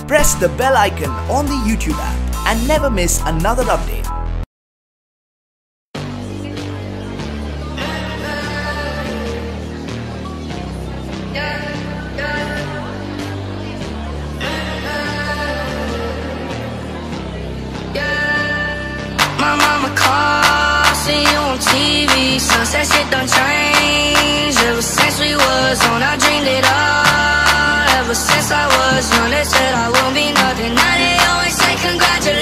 Press the bell icon on the YouTube app and never miss another update. My mama calls, see you on TV. Sunset shit done changed. Ever since we was on, I dreamed it all. Ever since I was young, they said I won't be nothing. Now they always say congratulations.